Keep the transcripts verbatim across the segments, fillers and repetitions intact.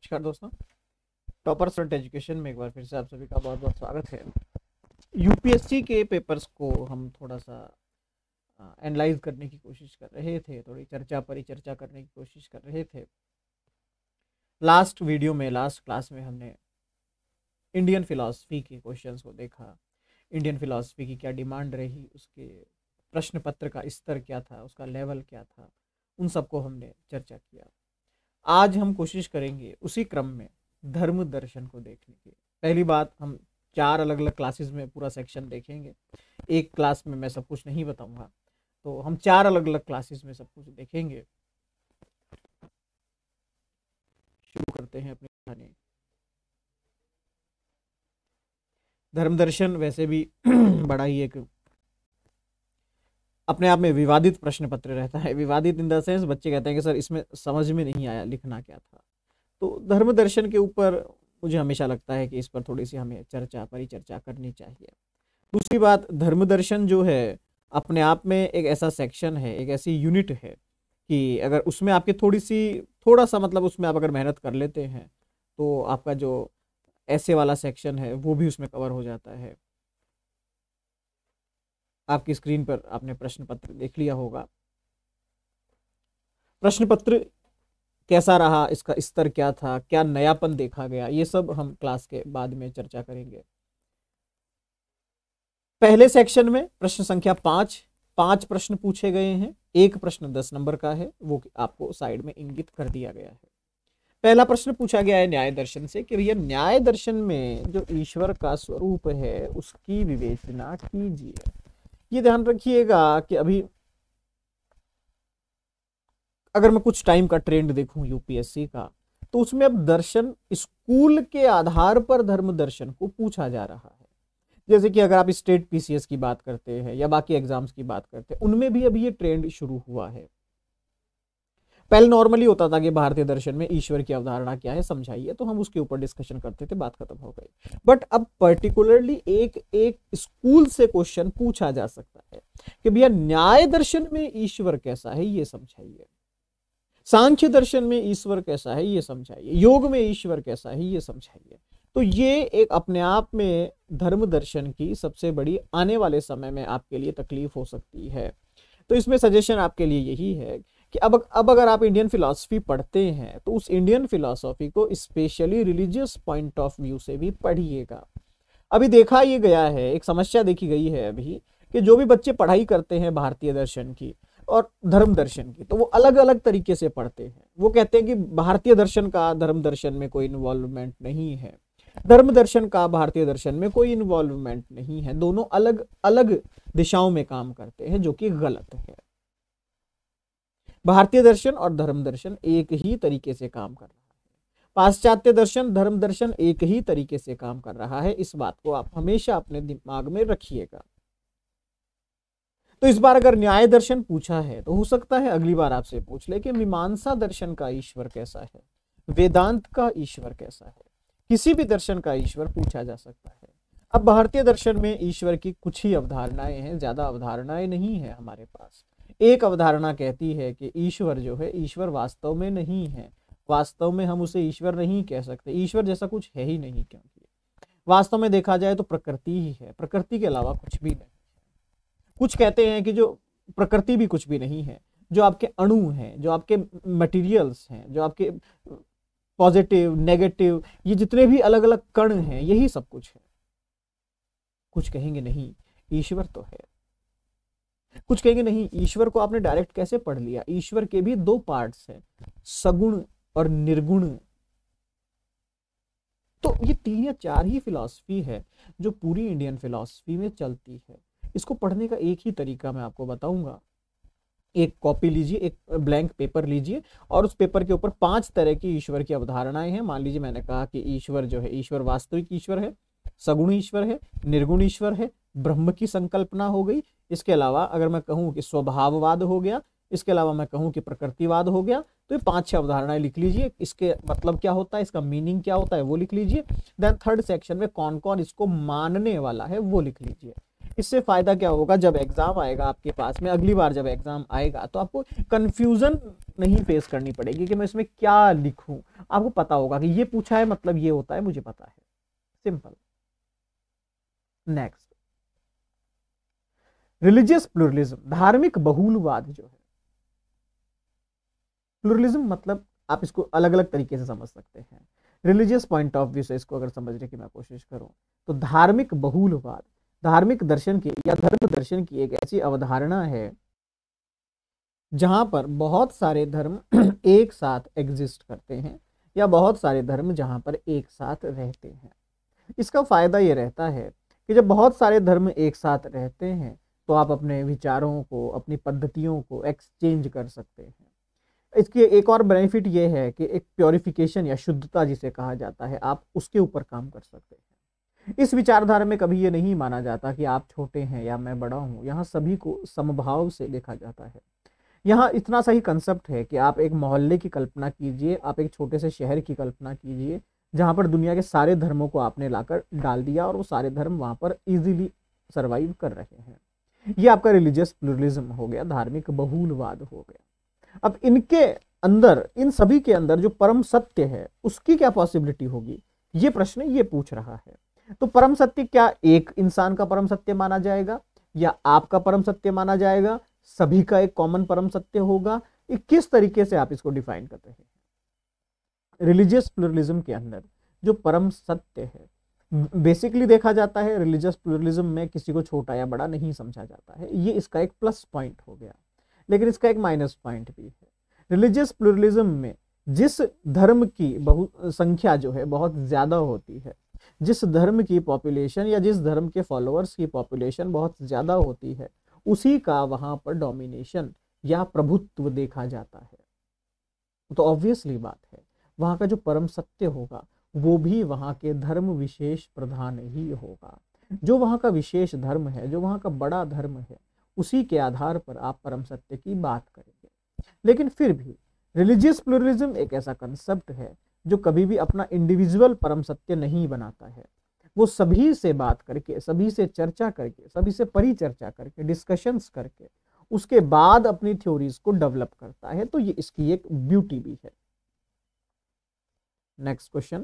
नमस्कार दोस्तों, topper student education में एक बार फिर से आप सभी का बहुत बहुत स्वागत है। यूपीएससी के पेपर्स को हम थोड़ा सा एनालाइज करने की कोशिश कर रहे थे, थोड़ी चर्चा परिचर्चा करने की कोशिश कर रहे थे। लास्ट वीडियो में, लास्ट क्लास में हमने इंडियन फिलॉसफी के क्वेश्चंस को देखा। इंडियन फिलॉसफी की क्या डिमांड रही, उसके प्रश्न पत्र का स्तर क्या था, उसका लेवल क्या था, उन सबको हमने चर्चा किया। आज हम कोशिश करेंगे उसी क्रम में धर्म दर्शन को देखने की। पहली बात, हम चार अलग अलग क्लासेस में पूरा सेक्शन देखेंगे। एक क्लास में मैं सब कुछ नहीं बताऊंगा, तो हम चार अलग अलग क्लासेस में सब कुछ देखेंगे। शुरू करते हैं अपनी कहानी। धर्म दर्शन वैसे भी बड़ा ही एक अपने आप में विवादित प्रश्न पत्र रहता है। विवादित इन द सेंस, बच्चे कहते हैं कि सर इसमें समझ में नहीं आया, लिखना क्या था। तो धर्म दर्शन के ऊपर मुझे हमेशा लगता है कि इस पर थोड़ी सी हमें चर्चा परिचर्चा करनी चाहिए। दूसरी बात, धर्म दर्शन जो है अपने आप में एक ऐसा सेक्शन है, एक ऐसी यूनिट है कि अगर उसमें आपकी थोड़ी सी थोड़ा सा मतलब उसमें आप अगर मेहनत कर लेते हैं तो आपका जो ऐसे वाला सेक्शन है वो भी उसमें कवर हो जाता है। आपकी स्क्रीन पर आपने प्रश्न पत्र देख लिया होगा। प्रश्न पत्र कैसा रहा, इसका स्तर क्या था, क्या नयापन देखा गया, ये सब हम क्लास के बाद में चर्चा करेंगे। पहले सेक्शन में प्रश्न संख्या पांच पांच प्रश्न पूछे गए हैं। एक प्रश्न दस नंबर का है, वो आपको साइड में इंगित कर दिया गया है। पहला प्रश्न पूछा गया है न्याय दर्शन से कि भैया न्याय दर्शन में जो ईश्वर का स्वरूप है उसकी विवेचना कीजिए। ये ध्यान रखिएगा कि अभी अगर मैं कुछ टाइम का ट्रेंड देखूं यूपीएससी का, तो उसमें अब दर्शन स्कूल के आधार पर धर्म दर्शन को पूछा जा रहा है। जैसे कि अगर आप स्टेट पीसीएस की बात करते हैं या बाकी एग्जाम्स की बात करते हैं, उनमें भी अभी ये ट्रेंड शुरू हुआ है। पहले नॉर्मली होता था कि भारतीय दर्शन में ईश्वर की अवधारणा क्या है समझाइए, तो हम उसके ऊपर डिस्कशन करते थे, बात खत्म हो गई। बट अब पर्टिकुलरली एक एक स्कूल से क्वेश्चन पूछा जा सकता है कि भैया न्याय दर्शन में ईश्वर कैसा है ये समझाइए, सांख्य दर्शन में ईश्वर कैसा है ये समझाइए, योग में ईश्वर कैसा है ये समझाइए। तो ये एक अपने आप में धर्म दर्शन की सबसे बड़ी आने वाले समय में आपके लिए तकलीफ हो सकती है। तो इसमें सजेशन आपके लिए यही है कि अब अब अगर आप इंडियन फिलॉसफी पढ़ते हैं तो उस इंडियन फिलॉसफी को specially religious point of view से भी पढ़िएगा। अभी देखा ये गया है, एक समस्या देखी गई है अभी कि जो भी बच्चे पढ़ाई करते हैं भारतीय दर्शन की और धर्म दर्शन की, तो वो अलग अलग तरीके से पढ़ते हैं। वो कहते हैं कि भारतीय दर्शन का धर्म दर्शन में कोई इन्वॉल्वमेंट नहीं है, धर्म दर्शन का भारतीय दर्शन में कोई इन्वॉल्वमेंट नहीं है, दोनों अलग अलग दिशाओं में काम करते हैं, जो कि गलत है। भारतीय दर्शन और धर्म दर्शन एक ही तरीके से काम कर रहा है। पाश्चात्य दर्शन धर्म दर्शन एक ही तरीके से काम कर रहा है। इस बात को आप हमेशा अपने दिमाग में रखिएगा। तो इस बार अगर न्याय दर्शन पूछा है तो हो सकता है अगली बार आपसे पूछ ले कि मीमांसा दर्शन का ईश्वर कैसा है, वेदांत का ईश्वर कैसा है। किसी भी दर्शन का ईश्वर पूछा जा सकता है। अब भारतीय दर्शन में ईश्वर की कुछ ही अवधारणाएं हैं, ज्यादा अवधारणाएं नहीं है हमारे पास। एक अवधारणा कहती है कि ईश्वर जो है, ईश्वर वास्तव में नहीं है, वास्तव में हम उसे ईश्वर नहीं कह सकते, ईश्वर जैसा कुछ है ही नहीं, क्योंकि वास्तव में देखा जाए तो प्रकृति ही है, प्रकृति के अलावा कुछ भी नहीं। कुछ कहते हैं कि जो प्रकृति भी कुछ भी नहीं है, जो आपके अणु हैं, जो आपके मटेरियल्स हैं, जो आपके पॉजिटिव नेगेटिव, ये जितने भी अलग अलग कण हैं, यही सब कुछ है। कुछ कहेंगे नहीं ईश्वर तो है, कुछ कहेंगे नहीं ईश्वर को आपने डायरेक्ट कैसे पढ़ लिया। ईश्वर के भी दो पार्ट्स हैं, सगुण और निर्गुण। तो ये तीन या चार ही फिलॉसफी है जो पूरी इंडियन फिलॉसफी में चलती है। इसको पढ़ने का एक ही तरीका मैं आपको बताऊंगा। एक कॉपी लीजिए, एक ब्लैंक पेपर लीजिए और उस पेपर के ऊपर पांच तरह की ईश्वर की अवधारणाएं हैं। मान लीजिए मैंने कहा कि ईश्वर जो है, ईश्वर वास्तविक ईश्वर है, सगुण ईश्वर है, निर्गुण ईश्वर है, ब्रह्म की संकल्पना हो गई। इसके अलावा अगर मैं कहूं कि स्वभाववाद हो गया, इसके अलावा मैं कहूं कि प्रकृतिवाद हो गया, तो ये पांच छह अवधारणाएं लिख लीजिए। इसके मतलब क्या होता है, इसका मीनिंग क्या होता है वो लिख लीजिए। देन थर्ड सेक्शन में कौन कौन इसको मानने वाला है वो लिख लीजिए। इससे फायदा क्या होगा, जब एग्जाम आएगा आपके पास में, अगली बार जब एग्जाम आएगा तो आपको कंफ्यूजन नहीं फेस करनी पड़ेगी कि मैं इसमें क्या लिखूं। आपको पता होगा कि ये पूछा है मतलब ये होता है, मुझे पता है। सिंपल। नेक्स्ट, रिलीजियस प्लुरलिज्म, धार्मिक बहुलवाद जो है। प्लुरलिज्म मतलब आप इसको अलग अलग तरीके से समझ सकते हैं। रिलीजियस पॉइंट ऑफ व्यू से इसको अगर समझने की मैं कोशिश करूं तो धार्मिक बहुलवाद धार्मिक दर्शन की या धर्म दर्शन की एक ऐसी अवधारणा है जहां पर बहुत सारे धर्म एक साथ एग्जिस्ट करते हैं या बहुत सारे धर्म जहां पर एक साथ रहते हैं। इसका फायदा ये रहता है कि जब बहुत सारे धर्म एक साथ रहते हैं तो आप अपने विचारों को, अपनी पद्धतियों को एक्सचेंज कर सकते हैं। इसकी एक और बेनिफिट ये है कि एक प्योरिफिकेशन या शुद्धता जिसे कहा जाता है, आप उसके ऊपर काम कर सकते हैं। इस विचारधारा में कभी ये नहीं माना जाता कि आप छोटे हैं या मैं बड़ा हूं, यहाँ सभी को समभाव से देखा जाता है। यहाँ इतना सही कंसेप्ट है कि आप एक मोहल्ले की कल्पना कीजिए, आप एक छोटे से शहर की कल्पना कीजिए जहाँ पर दुनिया के सारे धर्मों को आपने लाकर डाल दिया और वो सारे धर्म वहाँ पर इजीली सर्वाइव कर रहे हैं। ये आपका रिलीजियस प्लुरलिज्म हो गया, धार्मिक बहुलवाद हो गया। अब इनके अंदर, इन सभी के अंदर जो परम सत्य है उसकी क्या पॉसिबिलिटी होगी, ये प्रश्न ये पूछ रहा है। तो परम सत्य क्या एक इंसान का परम सत्य माना जाएगा या आपका परम सत्य माना जाएगा, सभी का एक कॉमन परम सत्य होगा, किस तरीके से आप इसको डिफाइन करते हैं। रिलीजियस प्लुरलिज्म के अंदर जो परम सत्य है, बेसिकली देखा जाता है रिलीजियस प्लुरलिज्म में किसी को छोटा या बड़ा नहीं समझा जाता है, ये इसका एक प्लस पॉइंट हो गया। लेकिन इसका एक माइनस पॉइंट भी है। रिलीजियस प्लुरलिज्म में जिस धर्म की बहु संख्या जो है बहुत ज्यादा होती है, जिस धर्म की पॉपुलेशन या जिस धर्म के फॉलोअर्स की पॉपुलेशन बहुत ज्यादा होती है, उसी का वहां पर डोमिनेशन या प्रभुत्व देखा जाता है। तो ऑब्वियसली बात है वहां का जो परम सत्य होगा वो भी वहां के धर्म विशेष प्रधान ही होगा। जो वहां का विशेष धर्म है, जो वहां का बड़ा धर्म है, उसी के आधार पर आप परम सत्य की बात करेंगे। लेकिन फिर भी रिलीजियस प्लुरलिज्म एक ऐसा कंसेप्ट है जो कभी भी अपना इंडिविजुअल परम सत्य नहीं बनाता है। वो सभी से बात करके, सभी से चर्चा करके, सभी से परिचर्चा करके, डिस्कशंस करके उसके बाद अपनी थ्योरीज को डेवलप करता है। तो ये इसकी एक ब्यूटी भी है। नेक्स्ट क्वेश्चन,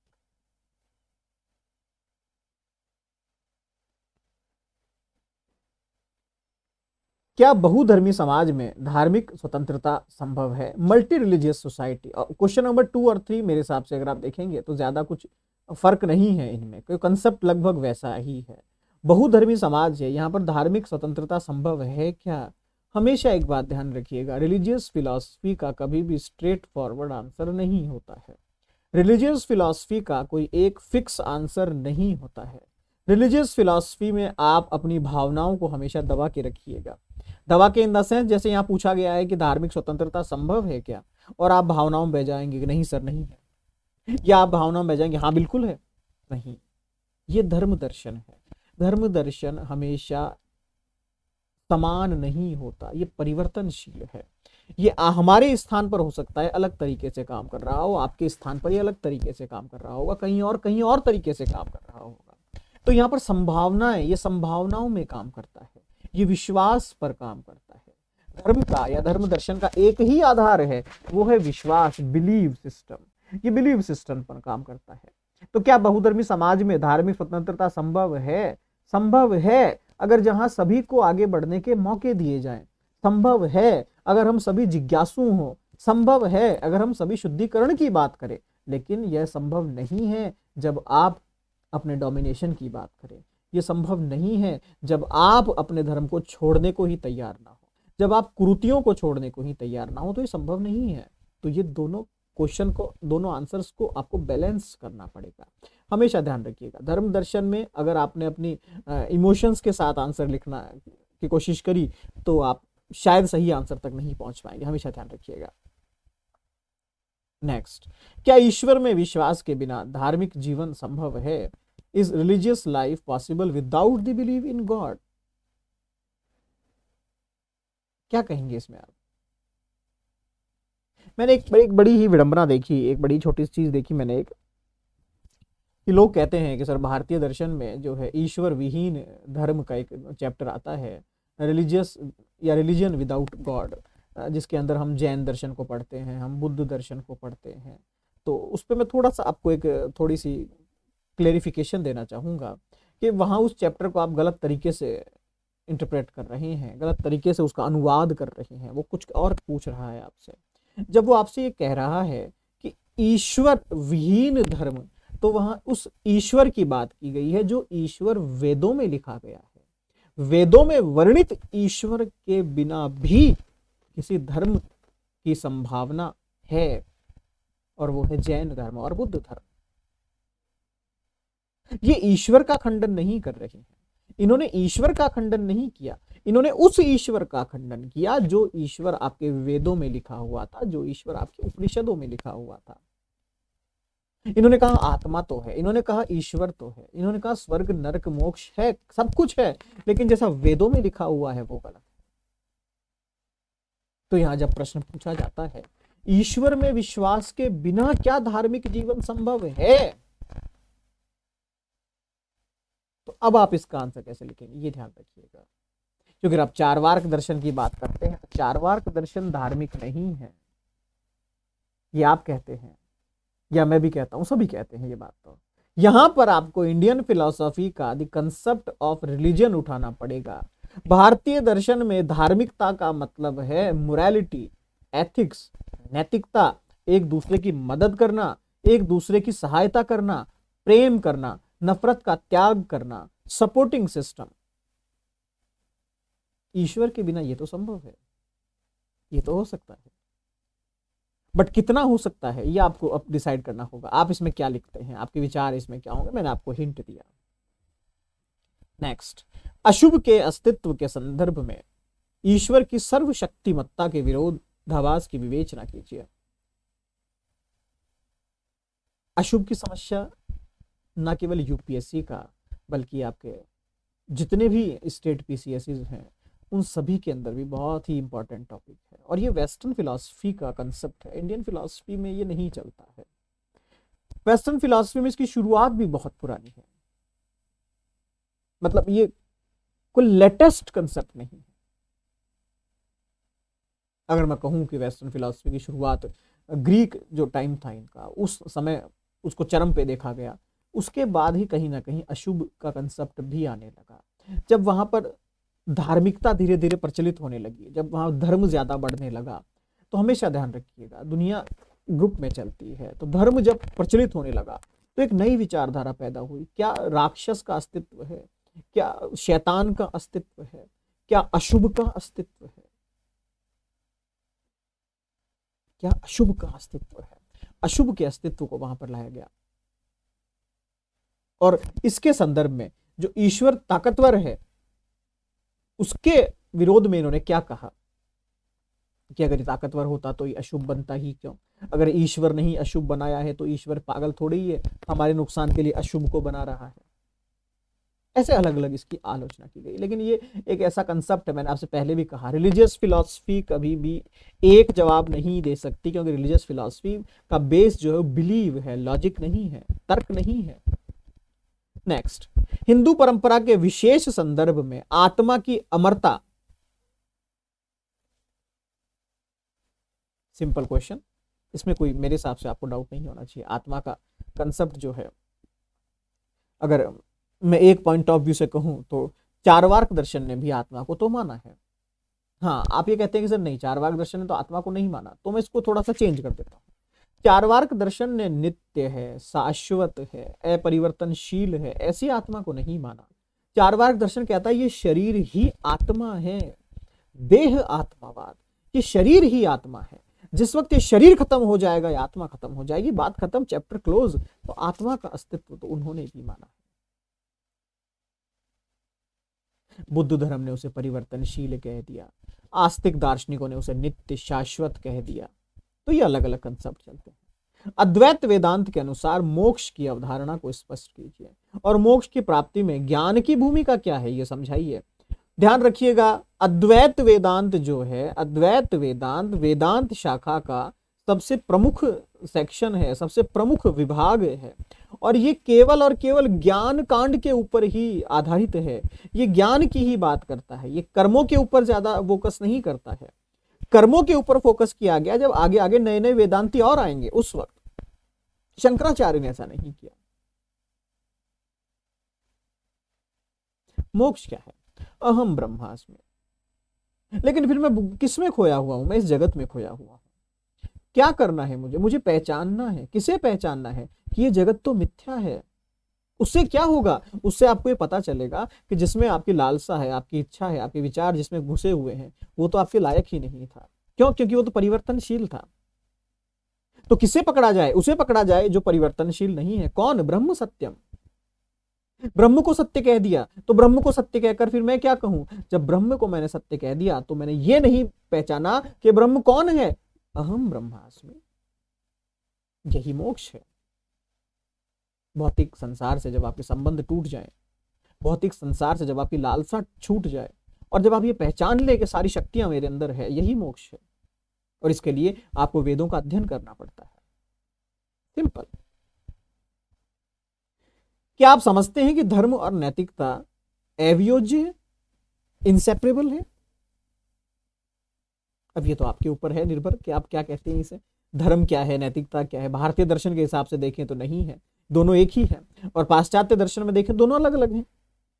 क्या बहुधर्मी समाज में धार्मिक स्वतंत्रता संभव है? Multi religious society, question number two और थ्री मेरे हिसाब से अगर आप देखेंगे तो ज्यादा कुछ फर्क नहीं है इनमें, कोई कंसेप्ट लगभग वैसा ही है। बहुधर्मी समाज है, यहाँ पर धार्मिक स्वतंत्रता संभव है क्या? हमेशा एक बात ध्यान रखिएगा, रिलीजियस फिलॉसफी का कभी भी स्ट्रेट फॉरवर्ड आंसर नहीं होता है। रिलीजियस फिलॉसफी का कोई एक फिक्स आंसर नहीं होता है। रिलीजियस फिलॉसफी में आप अपनी भावनाओं को हमेशा दबा के रखिएगा। दबा के इन द सेंस, जैसे यहाँ पूछा गया है कि धार्मिक स्वतंत्रता संभव है क्या, और आप भावनाओं में बह जाएंगे कि नहीं सर नहीं है, या आप भावनाओं में बह जाएंगे हाँ बिल्कुल है। नहीं, ये धर्म दर्शन है। धर्म दर्शन हमेशा समान नहीं होता, ये परिवर्तनशील है। ये हमारे स्थान पर हो सकता है अलग तरीके से काम कर रहा हो, आपके स्थान पर ये अलग तरीके से काम कर रहा होगा, कहीं और कहीं और तरीके से काम कर रहा होगा। तो यहाँ पर संभावनाएं, ये संभावनाओं में काम करता है, ये विश्वास पर काम करता है। धर्म का या धर्म दर्शन का एक ही आधार है, वो है विश्वास, बिलीव सिस्टम। ये बिलीव सिस्टम पर काम करता है। तो क्या बहुधर्मी समाज में धार्मिक स्वतंत्रता संभव है? संभव है अगर जहां सभी को आगे बढ़ने के मौके दिए जाएं। संभव है अगर हम सभी जिज्ञासु हों। संभव है अगर हम सभी शुद्धिकरण की बात करें। लेकिन यह संभव नहीं है जब आप अपने डोमिनेशन की बात करें। यह संभव नहीं है जब आप अपने धर्म को छोड़ने को ही तैयार ना हो, जब आप कुरीतियों को छोड़ने को ही तैयार ना हो, तो ये संभव नहीं है। तो ये दोनों क्वेश्चन को, दोनों आंसर्स को आपको बैलेंस करना पड़ेगा। हमेशा ध्यान रखिएगा, धर्म दर्शन में अगर आपने अपनी इमोशंस के साथ आंसर लिखना की कोशिश करी तो आप शायद सही आंसर तक नहीं पहुंच पाएंगे। हमेशा ध्यान रखिएगा। नेक्स्ट, क्या ईश्वर में विश्वास के बिना धार्मिक जीवन संभव है? Is religious life possible without the belief in God? क्या कहेंगे इसमें आप? मैंने एक, एक बड़ी ही विडंबना देखी, एक बड़ी छोटी सी चीज देखी मैंने। एक कि लोग कहते हैं कि सर भारतीय दर्शन में जो है ईश्वर विहीन धर्म का एक चैप्टर आता है, रिलीजियस या रिलीजन विदाउट गॉड, जिसके अंदर हम जैन दर्शन को पढ़ते हैं, हम बुद्ध दर्शन को पढ़ते हैं। तो उस पर मैं थोड़ा सा आपको एक थोड़ी सी क्लेरिफिकेशन देना चाहूँगा कि वहाँ उस चैप्टर को आप गलत तरीके से इंटरप्रेट कर रहे हैं, गलत तरीके से उसका अनुवाद कर रहे हैं। वो कुछ और पूछ रहा है आपसे। जब वो आपसे ये कह रहा है कि ईश्वर विहीन धर्म, तो वहाँ उस ईश्वर की बात की गई है जो ईश्वर वेदों में लिखा गया है। वेदों में वर्णित ईश्वर के बिना भी किसी धर्म की संभावना है, और वो है जैन धर्म और बुद्ध धर्म। ये ईश्वर का खंडन नहीं कर रहे हैं, इन्होंने ईश्वर का खंडन नहीं किया, इन्होंने उस ईश्वर का खंडन किया जो ईश्वर आपके वेदों में लिखा हुआ था, जो ईश्वर आपके उपनिषदों में लिखा हुआ था। इन्होंने कहा आत्मा तो है, इन्होंने कहा ईश्वर तो है, इन्होंने कहा स्वर्ग नरक मोक्ष है, सब कुछ है, लेकिन जैसा वेदों में लिखा हुआ है वो गलत है। तो यहां जब प्रश्न पूछा जाता है ईश्वर में विश्वास के बिना क्या धार्मिक जीवन संभव है, तो अब आप इसका आंसर कैसे लिखेंगे, ये ध्यान रखिएगा। क्योंकि आप चारवाक दर्शन की बात करते हैं, चारवाक दर्शन धार्मिक नहीं है, ये आप कहते हैं या मैं भी कहता हूं, सभी कहते हैं ये बात। तो यहां पर आपको इंडियन फिलॉसफी का द कंसेप्ट ऑफ रिलीजन उठाना पड़ेगा। भारतीय दर्शन में धार्मिकता का मतलब है मोरालिटी, एथिक्स, नैतिकता, एक दूसरे की मदद करना, एक दूसरे की सहायता करना, प्रेम करना, नफरत का त्याग करना, सपोर्टिंग सिस्टम। ईश्वर के बिना ये तो संभव है, ये तो हो सकता है, बट कितना हो सकता है ये आपको अब डिसाइड करना होगा। आप इसमें क्या लिखते हैं, आपके विचार इसमें क्या होंगे, मैंने आपको हिंट दिया। नेक्स्ट, अशुभ के अस्तित्व के संदर्भ में ईश्वर की सर्वशक्तिमत्ता के विरोधाभास की विवेचना कीजिए। अशुभ की समस्या न केवल यूपीएससी का बल्कि आपके जितने भी स्टेट पीसीएससी हैं उन सभी के अंदर भी बहुत ही इंपॉर्टेंट टॉपिक है। और ये वेस्टर्न फिलॉसफी का कंसेप्ट है, इंडियन फिलॉसफी में ये नहीं चलता है। वेस्टर्न फिलॉसफी में इसकी शुरुआत भी बहुत पुरानी है, मतलब ये कोई लेटेस्ट कंसेप्ट नहीं है। अगर मैं कहूं कि वेस्टर्न फिलॉसफी की शुरुआत ग्रीक जो टाइम था इनका, उस समय उसको चरम पे देखा गया, उसके बाद ही कहीं ना कहीं अशुभ का कंसेप्ट भी आने लगा। जब वहां पर धार्मिकता धीरे धीरे प्रचलित होने लगी, जब वहां धर्म ज्यादा बढ़ने लगा, तो हमेशा ध्यान रखिएगा दुनिया ग्रुप में चलती है, तो धर्म जब प्रचलित होने लगा तो एक नई विचारधारा पैदा हुई। क्या राक्षस का अस्तित्व है, क्या शैतान का अस्तित्व है, क्या अशुभ का अस्तित्व है, क्या अशुभ का अस्तित्व है? अशुभ के अस्तित्व को वहां पर लाया गया, और इसके संदर्भ में जो ईश्वर ताकतवर है उसके विरोध में इन्होंने क्या कहा कि अगर ताकतवर होता तो ये अशुभ बनता ही क्यों? अगर ईश्वर नहीं अशुभ बनाया है तो ईश्वर पागल थोड़ी ही है, हमारे नुकसान के लिए अशुभ को बना रहा है। ऐसे अलग अलग इसकी आलोचना की गई। लेकिन ये एक ऐसा कंसेप्ट है, मैंने आपसे पहले भी कहा, रिलीजियस फिलॉसफी कभी भी एक जवाब नहीं दे सकती, क्योंकि रिलीजियस फिलॉसफी का बेस जो है बिलीव है, लॉजिक नहीं है, तर्क नहीं है। नेक्स्ट, हिंदू परंपरा के विशेष संदर्भ में आत्मा की अमरता, सिंपल क्वेश्चन, इसमें कोई मेरे हिसाब से आपको डाउट नहीं होना चाहिए। आत्मा का कंसेप्ट जो है, अगर मैं एक पॉइंट ऑफ व्यू से कहूं तो चारवाक दर्शन ने भी आत्मा को तो माना है। हाँ, आप ये कहते हैं कि सर नहीं, चारवाक दर्शन ने तो आत्मा को नहीं माना, तो मैं इसको थोड़ा सा चेंज कर देता हूं। चारवाक दर्शन ने नित्य है, शाश्वत है, अपरिवर्तनशील है, ऐसी आत्मा को नहीं माना। चारवाक दर्शन कहता है ये शरीर ही आत्मा है, देह आत्मावाद, ये शरीर ही आत्मा है। जिस वक्त ये शरीर खत्म हो जाएगा या आत्मा खत्म हो जाएगी, बात खत्म, चैप्टर क्लोज। तो आत्मा का अस्तित्व तो उन्होंने भी माना है। बुद्ध धर्म ने उसे परिवर्तनशील कह दिया, आस्तिक दार्शनिकों ने उसे नित्य शाश्वत कह दिया। तो ये अलग अलग कंसेप्ट चलते हैं। अद्वैत वेदांत के अनुसार मोक्ष की अवधारणा को स्पष्ट कीजिए, और मोक्ष की प्राप्ति में ज्ञान की भूमिका क्या है ये समझाइए। ध्यान रखिएगा, अद्वैत वेदांत जो है, अद्वैत वेदांत वेदांत शाखा का सबसे प्रमुख सेक्शन है, सबसे प्रमुख विभाग है, और ये केवल और केवल ज्ञान कांड के ऊपर ही आधारित है। ये ज्ञान की ही बात करता है, ये कर्मों के ऊपर ज्यादा फोकस नहीं करता है। कर्मों के ऊपर फोकस किया गया जब आगे आगे नए नए वेदांती और आएंगे उस वक्त। शंकराचार्य ने ऐसा नहीं किया। मोक्ष क्या है? अहम ब्रह्मास्मि। लेकिन फिर मैं किसमें खोया हुआ हूं? मैं इस जगत में खोया हुआ हूं। क्या करना है मुझे? मुझे पहचानना है। किसे पहचानना है? कि ये जगत तो मिथ्या है। उससे क्या होगा? उससे आपको ये पता चलेगा कि जिसमें आपकी लालसा है, आपकी इच्छा है, आपके विचार जिसमें घुसे हुए हैं, वो तो आपके लायक ही नहीं था। क्यों? क्योंकि वो तो परिवर्तनशील था। तो किसे पकड़ा जाए? उसे पकड़ा जाए जो परिवर्तनशील नहीं है। कौन? ब्रह्म सत्यम। ब्रह्म को सत्य कह दिया, तो ब्रह्म को सत्य कहकर फिर मैं क्या कहूं? जब ब्रह्म को मैंने सत्य कह दिया तो मैंने ये नहीं पहचाना कि ब्रह्म कौन है। अहम ब्रह्मास्मि। यही मोक्ष है। भौतिक संसार से जब आपके संबंध टूट जाए, भौतिक संसार से जब आपकी लालसा छूट जाए, और जब आप ये पहचान ले कि सारी शक्तियां मेरे अंदर है, यही मोक्ष है। और इसके लिए आपको वेदों का अध्ययन करना पड़ता है। सिंपल। क्या आप समझते हैं कि धर्म और नैतिकता अवियोज्य है, इंसेपरेबल है? अब ये तो आपके ऊपर है निर्भर कि आप क्या कहते हैं इसे। धर्म क्या है, नैतिकता क्या है? भारतीय दर्शन के हिसाब से देखें तो नहीं है, दोनों एक ही है। और पाश्चात्य दर्शन में देखें दोनों अलग अलग हैं।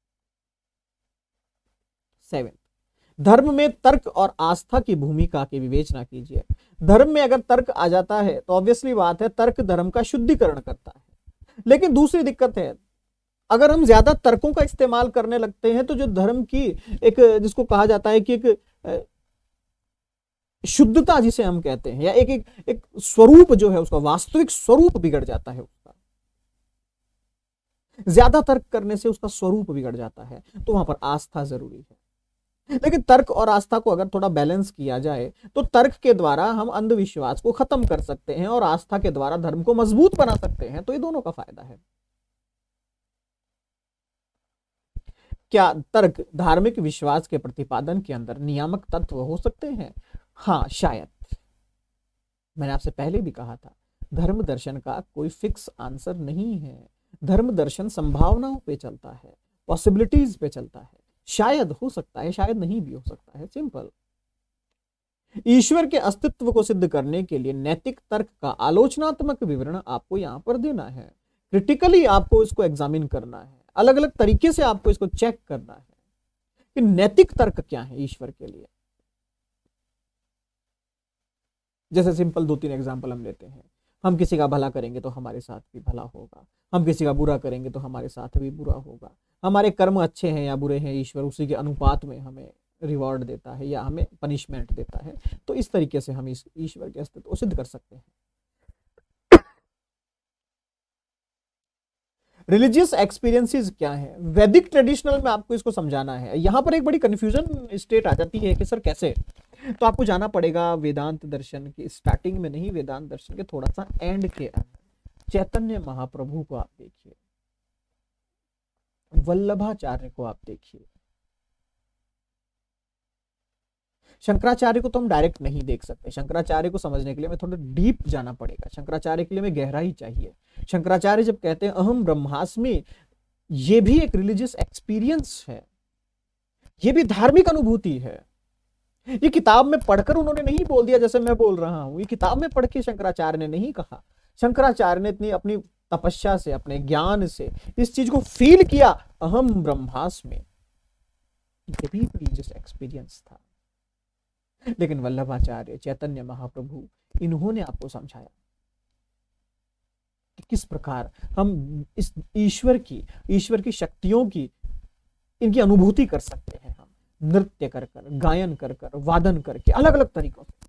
सेवन, धर्म में तर्क और आस्था की भूमिका की विवेचना कीजिए। धर्म में अगर तर्क आ जाता है तो ऑब्वियसली बात है तर्क धर्म का शुद्धिकरण करता है। लेकिन दूसरी दिक्कत है, अगर हम ज्यादा तर्कों का इस्तेमाल करने लगते हैं तो जो धर्म की एक, जिसको कहा जाता है कि एक शुद्धता जिसे हम कहते हैं, या एक एक, एक स्वरूप जो है उसका वास्तविक स्वरूप बिगड़ जाता है उसका। ज्यादा तर्क करने से उसका स्वरूप बिगड़ जाता है। तो वहां पर आस्था जरूरी है। लेकिन तर्क और आस्था को अगर थोड़ा बैलेंस किया जाए तो तर्क के द्वारा हम अंधविश्वास को खत्म कर सकते हैं और आस्था के द्वारा धर्म को मजबूत बना सकते हैं। तो ये दोनों का फायदा है। क्या तर्क धार्मिक विश्वास के प्रतिपादन के अंदर नियामक तत्व हो सकते हैं? हाँ, शायद। मैंने आपसे पहले भी कहा था, धर्म दर्शन का कोई फिक्स आंसर नहीं है। धर्म दर्शन संभावनाओं पे चलता है, पॉसिबिलिटीज पे चलता है। शायद हो सकता है, शायद नहीं भी हो सकता है। सिंपल। ईश्वर के अस्तित्व को सिद्ध करने के लिए नैतिक तर्क का आलोचनात्मक विवरण आपको यहां पर देना है। क्रिटिकली आपको इसको एग्जामिन करना है, अलग अलग तरीके से आपको इसको चेक करना है कि नैतिक तर्क क्या है ईश्वर के लिए। जैसे सिंपल दो तीन एग्जाम्पल हम लेते हैं। हम किसी का भला करेंगे तो हमारे साथ भी भला होगा, हम किसी का बुरा करेंगे तो हमारे साथ भी बुरा होगा। हमारे कर्म अच्छे हैं या बुरे हैं, ईश्वर उसी के अनुपात में हमें रिवॉर्ड देता है या हमें पनिशमेंट देता है। तो इस तरीके से हम इस ईश्वर के अस्तित्व को सिद्ध कर सकते हैं। रिलीजियस एक्सपीरियंसेस क्या है? वैदिक ट्रेडिशनल में आपको इसको समझाना है। यहां पर एक बड़ी कंफ्यूजन स्टेट आ जाती है कि सर कैसे। तो आपको जाना पड़ेगा वेदांत दर्शन की स्टार्टिंग में नहीं, वेदांत दर्शन के थोड़ा सा एंड के अंदर चैतन्य महाप्रभु को आप देखिए, वल्लभाचार्य को आप देखिए। शंकराचार्य को तो हम डायरेक्ट नहीं देख सकते। शंकराचार्य को समझने के लिए हमें थोड़ा डीप जाना पड़ेगा। शंकराचार्य के लिए हमें गहराई चाहिए। शंकराचार्य जब कहते हैं अहम ब्रह्मास्मि, ये भी एक रिलीजियस एक्सपीरियंस है, ये भी धार्मिक अनुभूति है। ये किताब में पढ़कर उन्होंने नहीं बोल दिया जैसे मैं बोल रहा हूं। ये किताब में पढ़ के शंकराचार्य ने नहीं कहा। शंकराचार्य ने इतनी अपनी तपस्या से, अपने ज्ञान से इस चीज को फील किया, अहम ब्रह्मास्मि। ये भी रिलीजियस एक्सपीरियंस था। लेकिन वल्लभाचार्य, चैतन्य महाप्रभु, इन्होंने आपको समझाया कि किस प्रकार हम इस ईश्वर की ईश्वर की शक्तियों की इनकी अनुभूति कर सकते हैं। हम नृत्य कर कर, गायन कर कर, वादन करके, अलग अलग तरीकों से।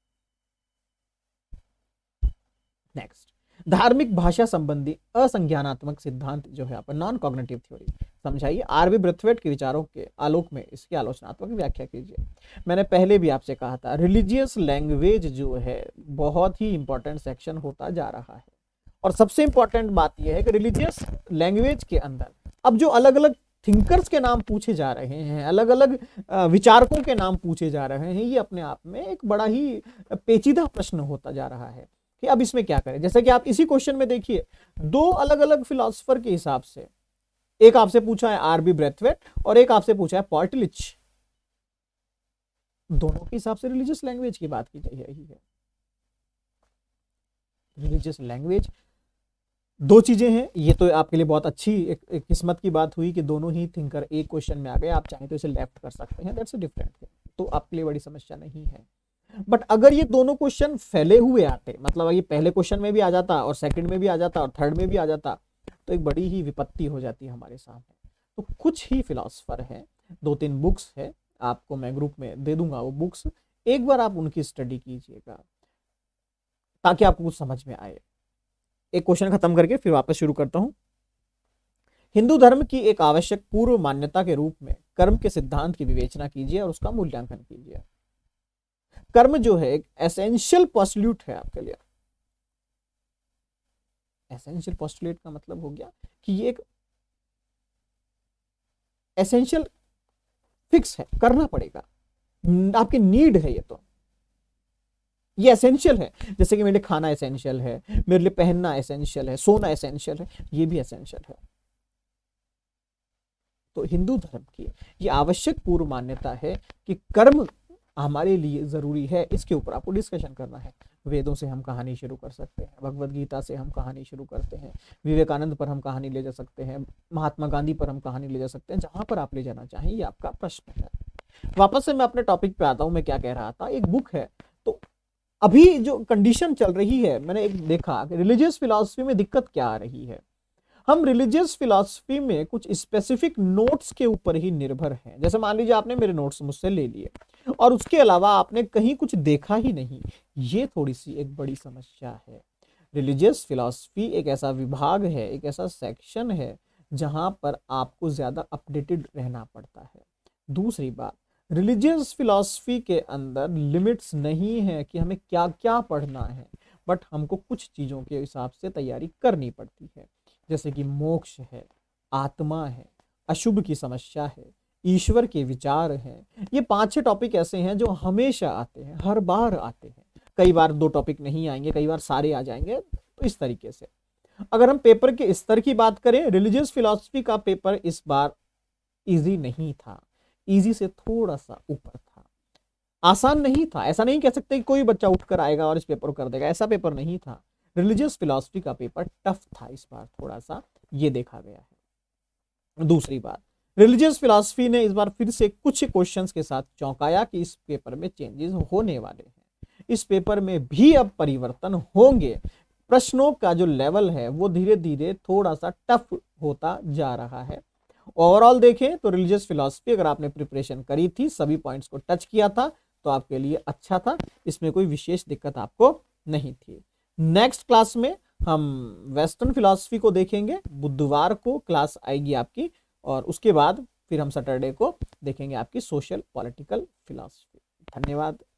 नेक्स्ट, धार्मिक भाषा संबंधी असंज्ञानात्मक सिद्धांत जो है आपका नॉन कॉग्निटिव थ्योरी समझाइए। आरवी ब्रथवेट के विचारों के आलोक में इसकी आलोचनात्मक व्याख्या कीजिए। मैंने पहले भी आपसे कहा था, रिलीजियस लैंग्वेज जो है बहुत ही इंपॉर्टेंट सेक्शन होता जा रहा है। और सबसे इंपॉर्टेंट बात यह है कि रिलीजियस लैंग्वेज के अंदर अब जो अलग अलग थिंकर्स के नाम पूछे जा रहे हैं, अलग अलग विचारकों के नाम पूछे जा रहे हैं, ये अपने आप में एक बड़ा ही पेचीदा प्रश्न होता जा रहा है कि अब इसमें क्या करें। जैसे कि आप इसी क्वेश्चन में देखिए, दो अलग अलग फिलोसोफर के हिसाब से, एक आपसे पूछा है आरबी ब्रेथवेट और एक आपसे पूछा है पॉल टिलिच, दोनों के हिसाब से रिलीजियस लैंग्वेज की बात की जा रही है। रिलीजियस लैंग्वेज दो चीजें हैं, ये तो आपके लिए बहुत अच्छी एक, एक किस्मत की बात हुई कि दोनों ही थिंकर एक क्वेश्चन में आ गए, आप चाहें तो इसे लेफ्ट कर सकते हैं, दैट्स अ डिफरेंट थिंग, तो आपके लिए बड़ी समस्या नहीं है। बट अगर ये दोनों क्वेश्चन फैले हुए आते, मतलब ये पहले क्वेश्चन में भी आ जाता और सेकंड में भी आ जाता और थर्ड में भी आ जाता, तो एक बड़ी ही विपत्ति हो जाती है हमारे सामने। तो कुछ ही फिलोसफर हैं, दो तीन बुक्स है, आपको मैं ग्रुप में दे दूंगा वो बुक्स, एक बार आप उनकी स्टडी कीजिएगा ताकि आपको कुछ समझ में आए। एक क्वेश्चन खत्म करके फिर वापस शुरू करता हूं। हिंदू धर्म की एक आवश्यक पूर्व मान्यता के रूप में कर्म के सिद्धांत की विवेचना कीजिए और उसका मूल्यांकन कीजिए। कर्म जो है एक एसेंशियल पोस्टुलेट है आपके लिए। एसेंशियल पोस्टुलेट का मतलब हो गया कि ये एक एसेंशियल फिक्स है, करना पड़ेगा, आपकी नीड है, ये तो ये एसेंशियल है। जैसे कि मेरे लिए खाना एसेंशियल है, मेरे लिए पहनना एसेंशियल है, सोना एसेंशियल है, ये भी एसेंशियल है। तो हिंदू धर्म की ये आवश्यक पूर्व मान्यता है कि कर्म हमारे लिए जरूरी है, इसके ऊपर आपको डिस्कशन करना है। वेदों से हम कहानी शुरू कर सकते हैं, भगवत गीता से हम कहानी शुरू करते हैं, विवेकानंद पर हम कहानी ले जा सकते हैं, महात्मा गांधी पर हम कहानी ले जा सकते हैं, जहां पर आप ले जाना चाहें, ये आपका प्रश्न है। वापस से मैं अपने टॉपिक पे आता हूं, मैं क्या कह रहा था। एक बुक है, तो अभी जो कंडीशन चल रही है, मैंने एक देखा रिलीजियस फिलॉसफी में दिक्कत क्या आ रही है। हम रिलीजियस फिलॉसफी में कुछ स्पेसिफिक नोट्स के ऊपर ही निर्भर हैं। जैसे मान लीजिए आपने मेरे नोट्स मुझसे ले लिए और उसके अलावा आपने कहीं कुछ देखा ही नहीं, ये थोड़ी सी एक बड़ी समस्या है। रिलीजियस फिलॉसफी एक ऐसा विभाग है, एक ऐसा सेक्शन है जहां पर आपको ज्यादा अपडेटेड रहना पड़ता है। दूसरी बात, रिलीजियस फिलॉसफी के अंदर लिमिट्स नहीं है कि हमें क्या क्या पढ़ना है, बट हमको कुछ चीज़ों के हिसाब से तैयारी करनी पड़ती है। जैसे कि मोक्ष है, आत्मा है, अशुभ की समस्या है, ईश्वर के विचार हैं। ये पांच छह टॉपिक ऐसे हैं जो हमेशा आते हैं, हर बार आते हैं। कई बार दो टॉपिक नहीं आएंगे, कई बार सारे आ जाएंगे। तो इस तरीके से अगर हम पेपर के स्तर की बात करें, रिलीजियस फिलॉसफी का पेपर इस बार इजी नहीं था, इजी से थोड़ा सा ऊपर था, आसान नहीं था। ऐसा नहीं कह सकते कि कोई बच्चा उठकर आएगा और इस पेपर को कर देगा, ऐसा पेपर नहीं था। रिलीजियस फिलॉसफी का पेपर टफ था इस बार थोड़ा सा, ये देखा गया है। दूसरी बात, रिलीजियस फिलॉसफी ने इस बार फिर से कुछ क्वेश्चंस के साथ चौंकाया कि इस पेपर में चेंजेस होने वाले हैं, इस पेपर में भी अब परिवर्तन होंगे। प्रश्नों का जो लेवल है वो धीरे धीरे थोड़ा सा टफ होता जा रहा है। ओवरऑल देखें तो रिलीजियस फिलॉसफी अगर आपने प्रिपरेशन करी थी, सभी पॉइंट्स को टच किया था, तो आपके लिए अच्छा था, इसमें कोई विशेष दिक्कत आपको नहीं थी। नेक्स्ट क्लास में हम वेस्टर्न फिलॉसफी को देखेंगे, बुधवार को क्लास आएगी आपकी, और उसके बाद फिर हम सैटरडे को देखेंगे आपकी सोशल पॉलिटिकल फिलॉसफी। धन्यवाद।